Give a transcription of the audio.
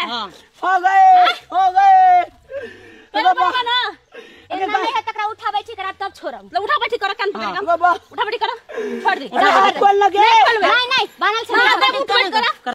हो गए बाबा ना इतना नहीं है तकरा उठा बैठी करा तब छोड़म उठा बैठी करा कान पकड़ बाबा उठा बैठी करा छोड़ दे खोल लगे नहीं नहीं बनल से